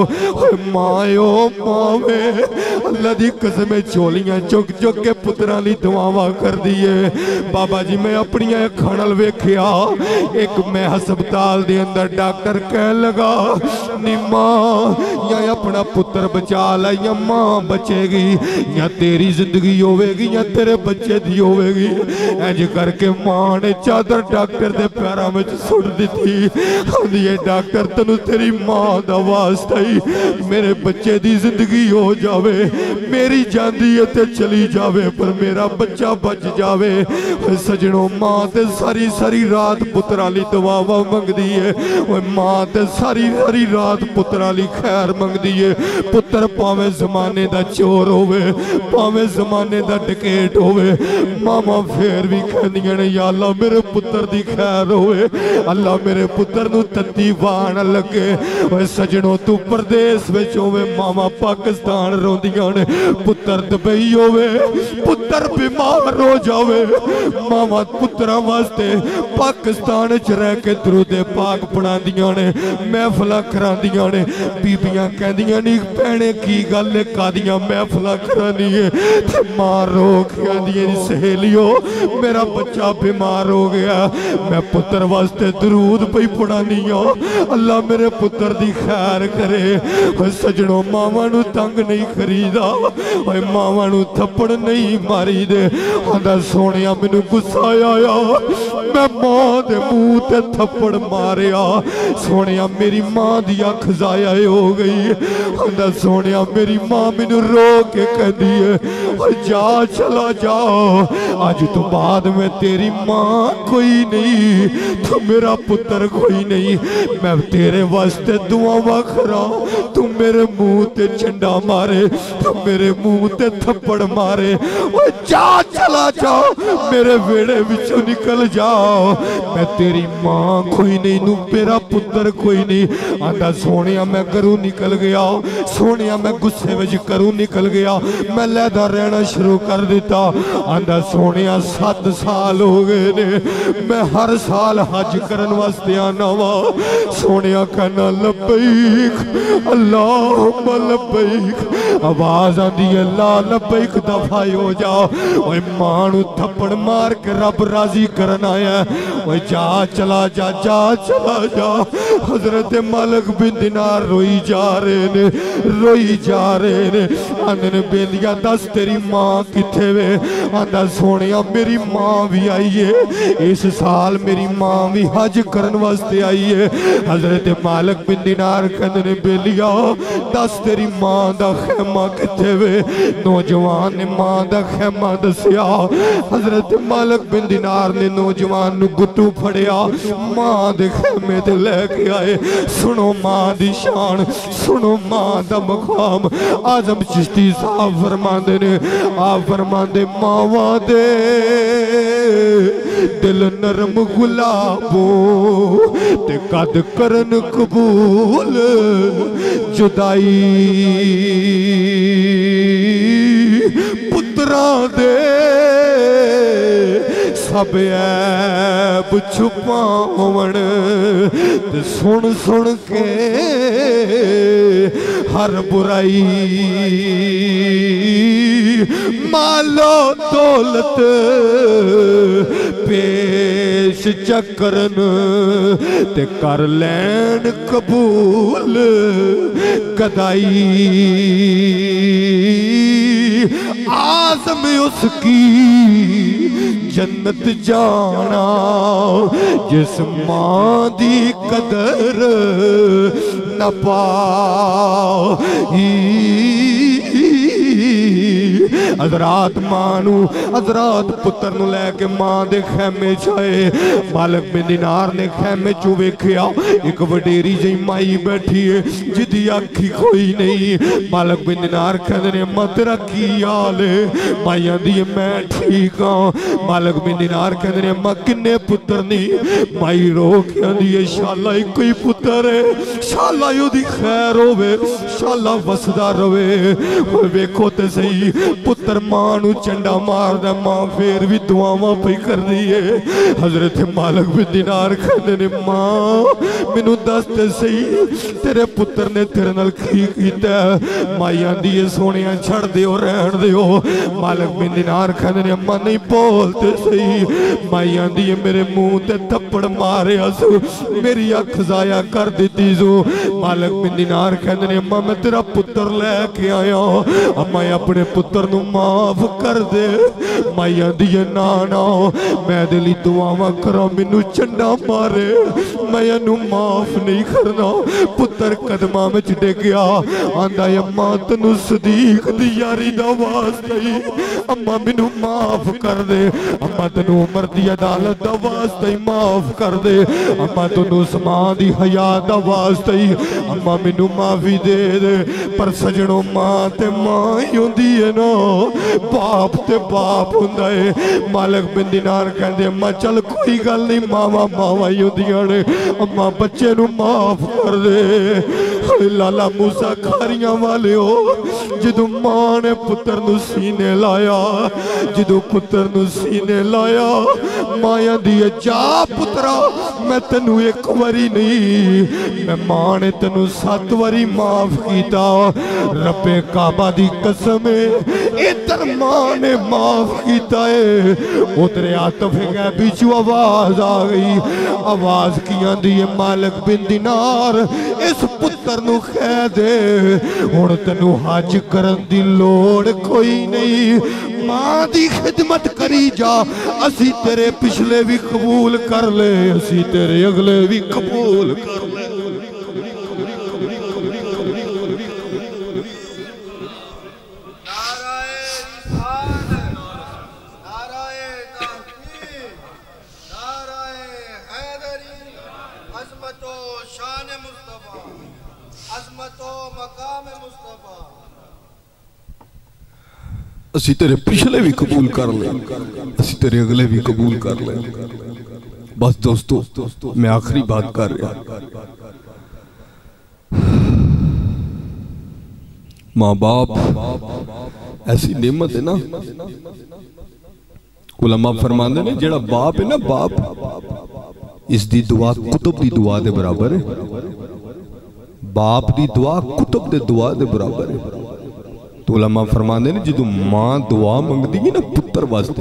मायो मावे अल्लाह दी कसम चोलियां चुक चुक के पुत्रां ली दुआवां कर दी है। बाबा जी मैं अपनी अखां नाल वेखिया एक मैं हस्पताल दे अंदर डॉक्टर कह लगा नी मां या अपना पुत्र बचा लै या मां बचेगी या तेरी जिंदगी होवेगी या तेरे बच्चे दी होवेगी इंज करके मां ने चादर डॉक्टर दे पैरां विच सुट दित्ती आंदी है डॉक्टर तैनूं तेरी मां दा वास्ता ही मेरे बच्चे दी जिंदगी हो जावे मेरी जांदी है ते चली जावे पर मेरा बच्चा बच जावे। सजनों मां ते सारी सारी रात पुत्रा ली दुआवां मंगदी है मां ते सारी सारी रात पुत्रा ली खैर मंगदी है। पुत्र भावें जमाने दा चोर होवे भावें जमाने दा डकैत होवे मामा फिर भी कहंदियां ने या अल्लाह मेरे पुत्र दी खैर होवे अल्लाह मेरे पुत्र नू तत्ती बाण लगे। ओए सजनों तू प्रदेश विच होवे मामा पाकिस्तान रोंदियां ने पुत्र दुबई होवे पुत्र बीमार हो जावे मामा पुत्रा वास्ते पाकिस्तान च रह के दरूदे पाक पढ़ांदियां ने महफिलां करांदियां ने बीबियां कहंदियां नी भैणे की गल है कादियां महफिलां करानी है ते मां रो के आंदी सहेलियो मेरा बच्चा बीमार हो गया मैं पुत्र वास्ते दरूद पई पढ़ानी अल्लाह मेरे पुत्र दी खैर करे। सजनों मावां नू तंग नहीं करीदा मावां नू थप्पड़ नहीं मारी दे आंदा सोनिया मैनू गुस्सा आया मैं मां दे मुंह ते थप्पड़ मारिया सोनिया मेरी मां दी अख जाया हो गई आंदा सोनिया मेरी मां मैनू रो के कहदी है जा चला जा अज तो बाद में तेरी मां कोई नहीं तू मेरा पुत्र कोई नहीं मैं तेरे वास्ते दुआवां करा तू मेरे मुंह ते झंडा मारे, मेरे मुंह ते थप्पड़ मारे। ओ जा चला जाओ, मेरे वेड़े विचों निकल जाओ। मैं तेरी मां कोई नहीं, नू मेरा पुत्र कोई नहीं। आंदा सोनिया मैं घरों निकल गया, सोनिया मैं गुस्से विच घरों निकल गया, मैं लैदा रहना शुरू कर दिता। आंदा सोनिया 7 साल हो गए ने, मैं हर साल हज करन वास्ते आना वा। सोनिया कहना लब्बैक अल्लाहुम्मा लब्बैक, आवाज आंदी है ला लब्बैक दफा हो जाओ। ओए मां नू थप्पड़ मार के रब राजी करन आया। ओए जा चला जा, जा चला जा। हजरत मालिक बिन दिनार रोई जा रहे ने, रोई जा रहे ने। आंदे ने बेलिया दस तेरी मां किथे वे? आंदा सोनिया मेरी मां भी आई है, इस साल मेरी मां भी हज करन वास्ते आई है। हजरत मालिक बिन दिनार कहंदे ने बेलिया दस तेरी मां दा खैमा किथे वे? नौजवान ने मां दा खैमा दसिया। हजरत मालिक बिन दिनार ने नौजवान नू गुट्टू फड़िया, मां दे खैमे ते लेके आए। सुनो मां दी शान, सुनो मां दा मकाम। आजम चिश्ती साहब फरमांदे ने, आप फरमांदे मावां दे दिल नरम गुलाबो ते कद करन कबूल, जुदाई पुत्रा दे सब ऐब छुपावण ते सुन सुन के हर बुराई। मालो दौलत पेश चकरन ते कर लैन कबूल, गदाई आज़म उसकी जन्नत जाना, जिस मां दी कदर न पाई। हजरात मां नू, हजरात पुत्र नू लैके मां दे खैमे च आए। मालिक बिन दिनार ने खैमे चू वेखिया एक वडेरी जी माई बैठी है, जिदी आखी कोई नहीं। मालिक बिन दिनार कहंदे ने अम्मा तेरा की हाल है? माई आंदी है मैं ठीक हाँ। मालिक बिन दिनार कहंदे ने अम्मा किन्ने पुत्र नहीं? माई रो के आंदी है शाला इको ही पुत्र है, शाला ओदी खैर होवे, शाला वसदा रवे। वेखो ते सही पुत्र मां नू चंडा मारदा, मां फिर भी दुआवां पई करदी है। हजरत मालिक बिन दिनार कहंदे ने मां मैनू दस ते सही तेरे पुत्र ने तेरे नाल की कीता? माई आंदी है सोनिया छड़ दिओ रहन दिओ। मालिक बिन दिनार कहंदे ने अम्मा नहीं बोलते सही। माई आंदी है मेरे मुंह ते थप्पड़ मारिया सू, मेरी अख जाया कर दी सू। मालिक बिन दिनार कहंदे ने अम्मा मैं तेरा पुत्र लेके आया, अम्मा अपने पुत्र नू माफ कर दे। माई आंदी है ना ना मैं दे लई दुआवां करा, मैनू चंडा मारे मैं इनू माफ नहीं करना। पुत्र कदमां विच डिग गया, आंदा अम्मा तैनू सदीक दी यारी दा वास्ता ही अम्मा मैनू माफ कर दे। अम्मा तैनू उमर दी अदालत दा वास्ता ही माफ कर दे। अम्मा तैनू उस्मान दी हया दा वास्ता ही अम्मा मैनू माफी दे दे। पर सजणों मां ते मां ही हुंदी है ना, बाप ते बाप हुंदा है। मालिक बिन दिनार कहंदे अम्मा चल कोई गल नहीं, मावा मावा ही हुंदियां ने, अम्मा बच्चे नू माफ कर दे। लाला मूसा खारियां वाले हो, जदों मां ने पुत्र नू सीने लाया, जदों पुत्र नू सीने लाया मां आंदी है जा पुत्रा मैं तेनू एक बारी नहीं, मैं मां ने तेनू 7 बारी माफ किया। रब्बे काबा दी कसम है इधर मां ने माफ किया है, उधर आतफ गैबी चू आवाज आ गई। आवाज की आंदी है मालिक बिन दिनार इस पुत्र नू कह दे हुण तेनू हज करन दी लोड़ कोई नहीं, मां दी खिदमत करी जा, असी तेरे पिछले भी कबूल कर ले, असी तेरे अगले भी कबूल कर ले। अजमतो मकाम असी तेरे पिछले भी कबूल कर ले, असी तेरे अगले भी कबूल कर ले। बस दोस्तों मैं आखिरी बात कर रहा, माँ बाप ऐसी नेमत है ना, उलमा फरमांदे ने जेड़ा बाप है ना, बाप इसकी दुआ कुतुब की दुआ के बराबर है। बाप की दुआ कुतुब के दुआ के बराबर है। तो उलमा फरमांदे ने जो मां दुआ मंगती है ना पुत्र वास्ते,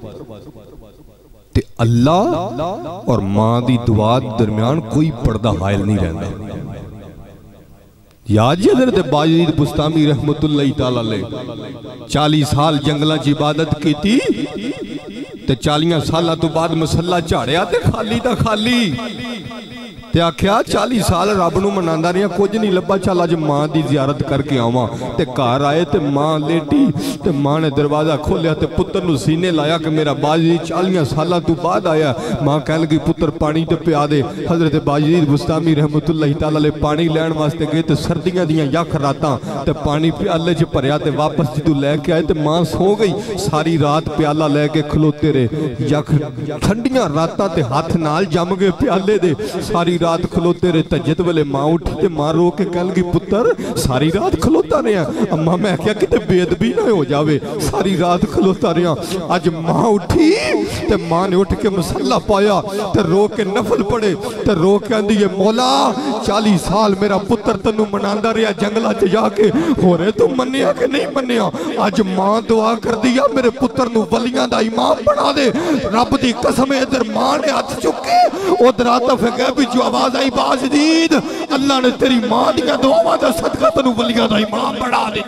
ते अल्लाह और मां की दुआ दरमियान कोई पर्दा हायल नहीं रहता। याद जी हज़रत बायजीद बुस्तामी रहमतुल्लाह तआला अलैह 40 साल जंगलों की इबादत की ते 40 साल तो बाद मसला झाड़िया ते खाली दा खाली ते आख्या 40 साल रब नूं मनांदा रहा, कुछ नहीं लब्भा, चल अज मां की जियारत करके आवां। ते घर आए ते मां लेटी ते मां ने दरवाजा खोलिया ते पुत्र नूं सीने लाया कि मेरा बाजी 40 साल तो बाद आया। मां कह लगी पुत्र पानी ते पिया दे। हज़रत बाजीद बुस्तामी रहमतुल्लाह तआला अलैह पानी लैण वास्ते गए ते सर्दियां दियां यख रातां ते पानी प्याले च भरिया ते वापस जदों लैके आए ते मां सो गई। सारी रात प्याला लैके खलोते रहे, यख ठंडियां रातां ते हथ नाल जम गए प्याले दे। सारी रात खलोते रहे। तजद वेले मां उठी ते मां रो के कह लगी पुत्र सारी रात खलोता रहा। अम्मा मैं क्या किते बेदबी ना हो जावे, सारी रात खलोता रहा। अज मां उठी ते मां ने उठ के मसला पाया ते रो के नफल पड़े ते रो के आंदी है मौला 40 साल मेरा पुत्र तन्नू मनांदा रहा जंगला च जाके, हो रहे तू मन्निया कि नहीं मन्निया। अज मां दुआ कर दिया मेरे पुत्र नू वलियां दा इमाम बना दे। रब दी कसम इधर मां ने हथ चुके, उधर आतफ है भी जो आवाज आई बाजीद अल्लाह ने तेरी मां दियां दुआवां दा सदका तन्नू वलियां दा इमाम बना दे।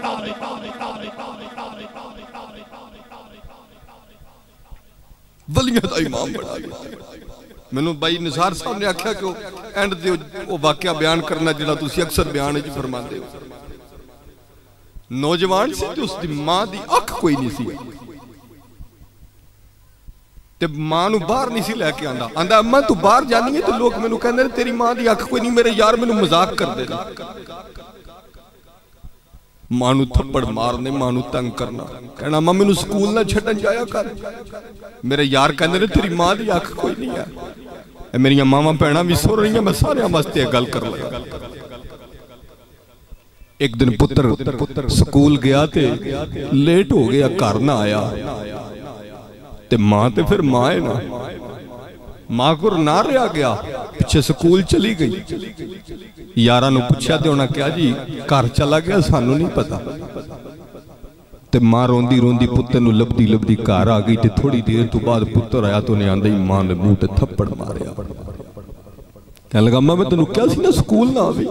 वलियां दा इमाम बना दे। मैनू भाई निसार साहब ने आख्या कि एंड दे वो वाकया बयान करना जिहड़ा तुसीं अक्सर बयान विच फरमांदे हो। नौजवान सी ते उसदी मां दी अख कोई नहीं सी ते मां नू बाहर नहीं सी लैके आंदा। आंदा अम्मा तू बाहर जानी है तो लोग मैनू कहंदे ने तेरी मां दी अख कोई नहीं, मेरे यार मैनू मजाक करदे ने। मां नू थप्पड़ मारने, मां नू तंग करना, कहना अम्मा मैनू स्कूल ना छड्डन जाया कर। मेरे यार कहंदे ने तेरी मां दी अख कोई नहीं है। मेरियां मावां भैणां भी सुन रही, मैं सारे वास्ते गल कर लगा। एक दिन पुत्र स्कूल गया ते लेट हो गया, घर ना आया ते मां ते फिर मां है ना, मां को ना रहा गया, पिछे स्कूल चली गई। यारा नू पूछा ते उन्हें कहा जी घर चला गया सानू नहीं पता। ते मां रोंदी रोंदी पुत्र नू लभदी लभदी घर आ गई। ते थोड़ी देर तो बाद पुत्र आया तो उन्हें आंदे ही मां ने मुंह ते थप्पड़ मारिया। कहने लगा मैं तेनू क्या सी ना स्कूल ना आवी,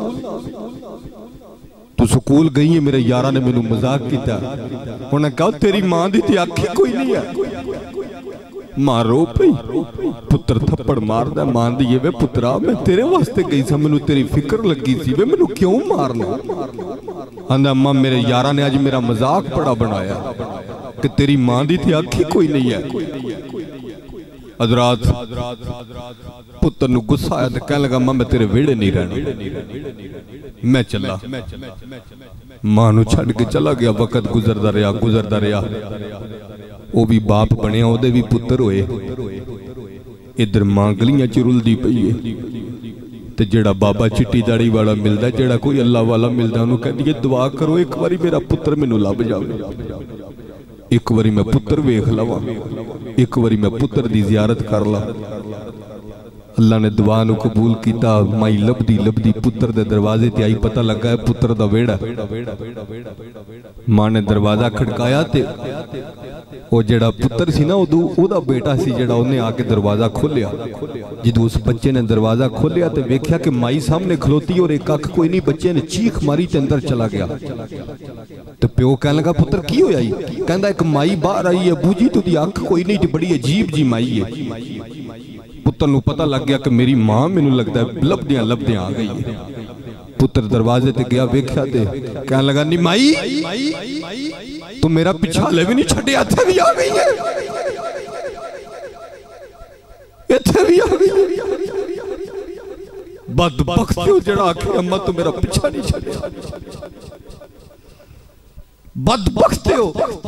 तू स्कूल गई है। मेरे यारा ने मैनू मजाक किया। उन्हें कहा तेरी मां दी ते अख ही कोई नहीं है। मां रो पई, पुत्र थप्पड़ मारदा। मां दी वे पुत्रा मैं तेरे वास्ते गई सा, मैनू तेरी फिक्र लगी सी, वे मैनू क्यों मारना। आंदा अम्मा मेरे यारा ने अज मेरा मजाक बड़ा बनाया कि तेरी मां दी ते अख ही कोई नहीं है। हजरात पुत्र नू गुस्सा आया तो कहने लगा मां मैं तेरे वेड़े नहीं रहना, मैं चला। मां नू छड़ के चला गया। वक्त गुजरदा रहा। वो भी बाप बनया, ओदे भी पुत्र होए। इधर मां गलियां च रुलदी पई है ते जेड़ा बाबा चिट्टी दाड़ी वाला मिलदा, जेड़ा कोई अल्लाह वाला मिलदा, उन्होंने कहती है दुआ करो एक बारी मेरा पुत्र मैनू लभ जावे, एक बारी मैं पुत्र वेख लवां, एक बारी मैं पुत्र दी जियारत कर ला। अल्लाह ने दुआ नू कबूल किया। माई लभदी लभदी पुत्र दे दरवाजे ते आई, पता लगा है पुत्र दा वेड़ा। मां ने दरवाजा खड़काया ते वो जेड़ा पुत्र सी ना उदू ओदा बेटा सी जेड़ा उन्हें आके दरवाजा खोलिया। जदों उस बच्चे ने दरवाजा खोलिया तो वेख्या कि माई सामने खलोती और एक अख कोई नहीं। बच्चे ने चीख मारी ते अंदर चला गया। तो प्यो कहने लगा पुत्र की होया? कहंदा एक माई बाहर आई है, बूजी तुदी अख कोई नहीं, बड़ी अजीब जी माई है। पुत्र नू पता लग गया कि मेरी मां मैनू लगता है लभदियां लभदियां आ गई है। पुत्र दरवाजे ते गया, वेख्या ते कहने लगा नी माई तू मेरा पिछा हले भी नहीं छड्डिया, इत्थे भी आ गई है, इत्थे भी आ गई। बदबख्त जेड़ा आखे अम्मा तू मेरा पिछा नहीं छड्डिया। बदबख्त हो।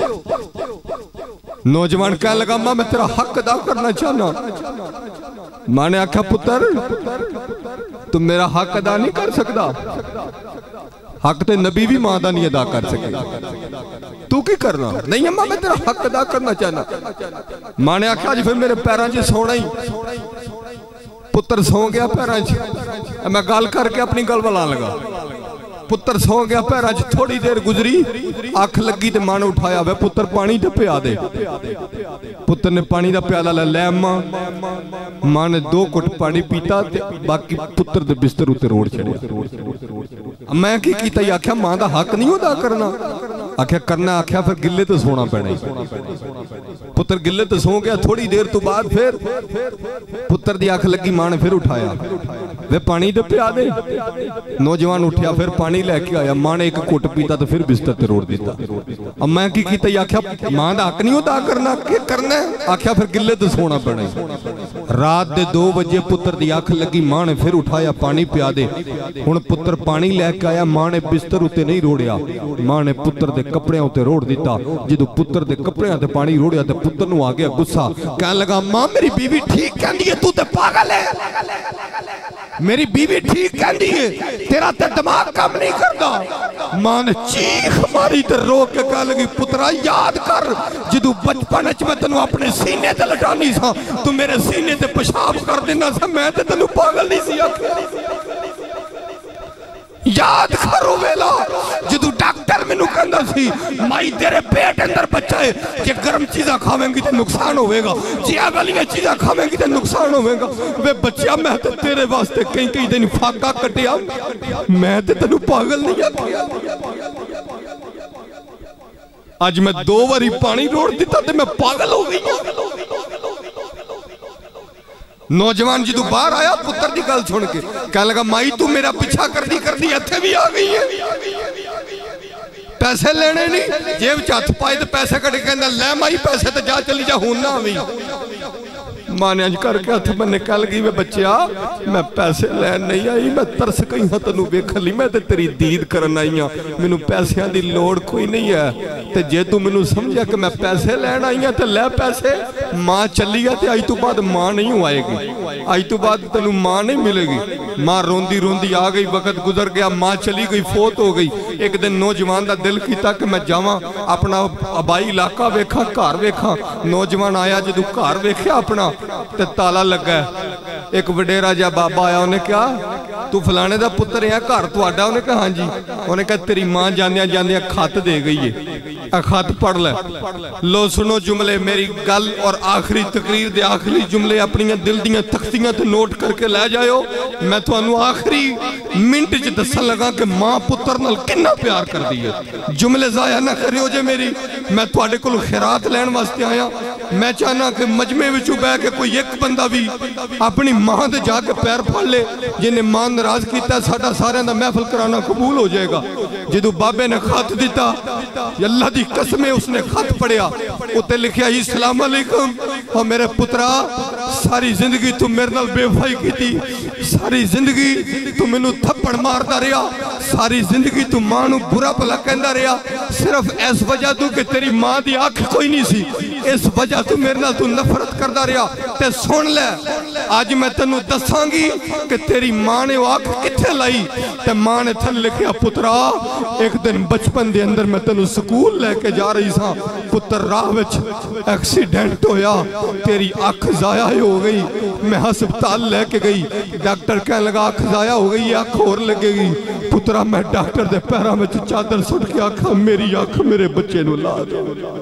नौजवान कह लगा मां मैं तेरा हक अदा करना चाहना। मां ने आख्या पुत्र तुम मेरा हक अदा नहीं कर सकता। हक तो नबी भी मां का नहीं अदा कर सके, तू की करना? नहीं अम्मा मैं तेरा हक अदा करना चाहना। मां ने आख्या जी फिर मेरे पैरों च सोना ही। पुत्र सो गया पैरों च। मैं गल करके अपनी गल बला लगा। पुत्र सो गया पैरों च। थोड़ी देर गुजरी, अख लगी तो मां ने उठाया, वे पुत्र पानी तो पिया दे। पुत्र ने पानी का प्याला ले अम्मा। मां ने 2 घुट पानी पीता ते बाकी पुत्र के बिस्तर उत्ते रोड़ छड़िया। मैं की कीता? आख्या मां का हक नहीं अदा करना। आख्या करना। आख्या फिर गिले तो सोना पैना। पुत्र गिले तो सो गया। थोड़ी देर तो बाद फिर पुत्र की अख लगी, मां ने फिर उठाया, वे पानी तो पिया दे। नौजवान उठया, फिर पानी लेके आया। मां ने 1 घुट पीता तो फिर बिस्तर ते रोड़ दिता। अब मैं की कीता? आख्या मां का हक नहीं अदा करना, क्या करना? आख्या फिर गिले तो सोना पैना। रात के 2 बजे पुत्र की अख लगी, मां ने फिर उठाया, पानी पिया दे। हुण पुत्र पानी लैके आया, मां ने बिस्तर उत्ते नहीं रोड़िया, मां ने पुत्र के कपड़ियां उत्ते रोड़ दिता। जो पुत्र के कपड़ियां ते पानी रोड़िया तो पुत्र नूं आ गया गुस्सा। कहने लगा मां मेरी बीवी ठीक कहती है, तू तो पागल है। मेरी बीवी ठीक कहती है, तेरा तो दिमाग काम नहीं करता। मां ने चीख मारी तो रो के कह लगी पुत्रा याद कर जदों बचपन च मैं तेनों अपने सीने ते लटानी सा, तू मेरे सीने ते पेशाब कर देना सा, मैं ते तेनों पागल नहीं सी आखिया। याद करो वेला जदों डॉक्टर मैनू कहंदा सी माई तेरे पेट अंदर बच्चा है, जे गर्म चीज़ां खावेंगी तो नुकसान होगा, जे आ वालियां चीज़ां खावेंगी तो नुकसान होगा। वे बच्चा मैं तो तेरे वास्ते कई दिन फाका कटिया, मैं तो तेनू पागल नहीं आखिया। अज मैं 2 बारी पानी रोड़ दिता तो मैं पागल हो गई। नौजवान जो बाहर आया पुत्र की गल सुन के कह लगा माई तू मेरा पीछा करदी करदी इत्थे भी आ गई है। पैसे लेने नहीं, जेब च हथ पाए तो पैसे कट के ले माई पैसे तो जा चली जा, हूं ना आवी। मां ने अज करके हथ में निकल गई, वे बच्चिया मैं पैसे लैन नहीं आई, मैं तरस गई हाँ तेनू वेखण लई, मैं ते तेरी दीद करन आई हाँ, मैनू पैसों की लोड़ कोई नहीं है। ते जे तू मैनू समझा कि मैं पैसे लैन आई हाँ तो लै पैसे। मां चली है तो अज तो बाद मां नहीं आएगी, अज तो बाद तेनू मां नहीं मिलेगी। मां रोंदी रोंदी आ गई, वक्त गुजर गया, मां चली गई, फोत हो गई। एक दिन नौजवान का दिल किया कि मैं जावां अपना आबाई इलाका वेखा, घर वेखा। नौजवान आया, जो घर वेख्या अपना ते ताला लगा। एक वडेरा जा बाबा आया, उन्हें कहा तू फलाने का पुत्र है, घर तुहाडा? उन्हें कहा हाँ जी। उन्हें कहा तेरी मां जांदियां जांदियां खत दे गई है, खत पढ़ ले। लो सुनो जुमले मेरी गल और आखिरी तकरीर दे आखिरी जुमले अपनी दिल दियां तख्तियां ते नोट करके लै जाओ। मैं तुहानू आखिरी मिनट च दसन लगा कि मां पुत्र नाल कितना प्यार करदी है। जुमले जाया ना करियो जे मेरी, मैं तुहाडे कोल खैरात लैण वास्ते आया। मैं चाहना कि मजमे विचों बह के कोई एक बंदा भी अपनी मां दे जाके पैर फड़ ले, जिन्हें मां नाराज किया साडा सारियां दा महफिल कराना कबूल हो जाएगा। जदों बाबे ने खत दिता, अल्लाह दी कसम है उसने खत पढ़िया, उत्ते लिखिया ही सलाम अलैकुम, और मेरे पुत्रा सारी जिंदगी तू मेरे नाल बेवफाई की, सारी जिंदगी तू मैनू थप्पड़ मारता रहा, सारी जिंदगी तू मां नू बुरा भला कहंदा रहा, सिर्फ इस वजह तू कि तेरी मां दी अख कोई नहीं सी, इस वजह तू मेरे नाल तू नफरत करता रहा। ते सुन ले अज मैं तेनू दसांगी कि तेरी मां ने वो अख कित्थे लाई। ते मां ने थन लिखिया पुत्रा एक दिन बचपन दे अंदर मैं तेनू स्कूल लेके जा रही सा, पुत्र राह विच एक्सीडेंट होया, तेरी अख जाया हो गई, मैं हस्पताल लेके गई, डॉक्टर कहने लगा अख जाया हो गई, अख होर लगेगी। पुत्रा मैं डॉक्टर दे पैरों में चादर सुट के आखा मेरी अख मेरे बच्चे नू ला दो,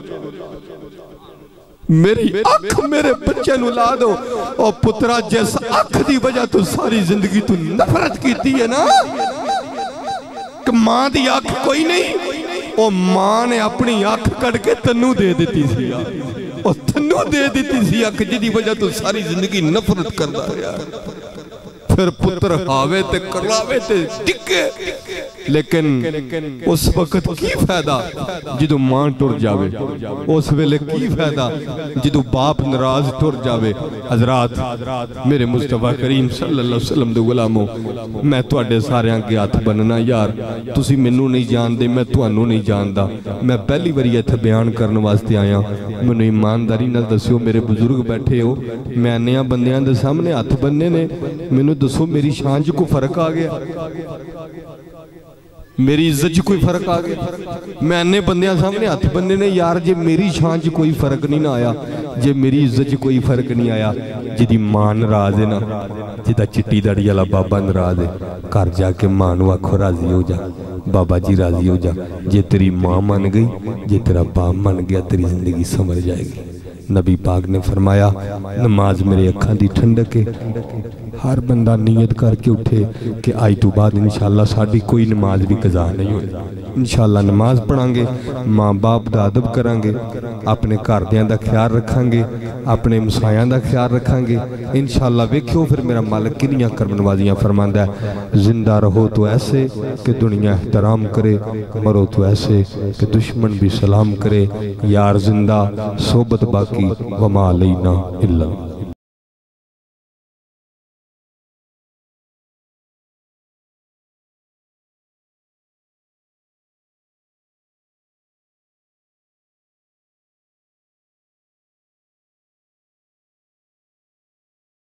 मेरी अख मेरे बच्चे नू ला दो। और पुत्रा जिस अख की वजह तू सारी जिंदगी तू नफरत की है ना, कि मां दी अख कोई नहीं, ओ मां ने अपनी अख कट के तन्नू दे दी सी, और तन्नू दे दी सी अख जिदी वजह तू सारी जिंदगी नफरत करता रहा। फिर पुत्र हावे ते करावे ते टिके, लेकिन उस वक्त की फायदा जो मां टुर जावे, उस वेले की फायदा जो बाप नाराज टुर जावे। हजरात मेरे मुस्तफा करीम सल्लल्लाहु अलैहि वसल्लम दे गुलामो, मैं तुहाडे सारे अगे हथ बनना यार, तुसी मैनू नहीं जानते, मैं तुहानू नहीं जानता। मैं पहली बारी इत्थे बयान करने वास्ते आया, मैनू ईमानदारी नाल दस्सिओ, मेरे बुजुर्ग बैठे हो, मैं अन्नियां बंदियां दे सामने हथ बनने ने, मैनू दसो मेरी शान च कोई फर्क आ गया, मेरी इज्जत च कोई फर्क आ गया? मैं अन्ने बंदियां सामने हथ बनने ने यार, जे मेरी शान च कोई फर्क नहीं ना आया, जे मेरी इज्जत च कोई फर्क नहीं आया, जिदी मां नाराज है ना, जिदा चिट्टी दाड़ी वाला बाबा नाराज है, घर जाके मां नू आखो राजी हो जा, बाबा जी राजी हो जा। जे तेरी मां मन गई, जे तेरा बाप मन गया, तेरी जिंदगी समझ जाएगी। नबी पाक ने फरमाया, नमाज मेरे अखां दी ठंडक है। हर बंदा नीयत करके उठे कि आज तो बाद इंशाअल्लाह साड़ी कोई नमाज भी कज़ा नहीं होगी, इंशाअल्लाह नमाज पढ़ांगे, माँ बाप का अदब करांगे, अपने घरदियां दा ख्याल रखांगे, अपने मसायां दा ख्याल रखांगे। इंशाअल्लाह वेखियो फिर मेरा मालिक किनियां करमनवाजियां फरमांदा है, जिंदा रहो तो ऐसे कि दुनिया एहतराम करे, मरो तो ऐसे कि दुश्मन भी सलाम करे। यार जिंदा सोबत बाकी, वमा अलैना इल्ला।